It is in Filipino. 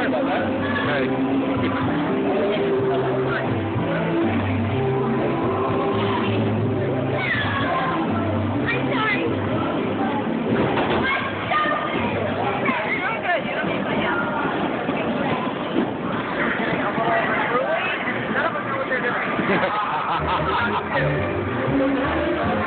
about that. Right. None of us know what they're doing.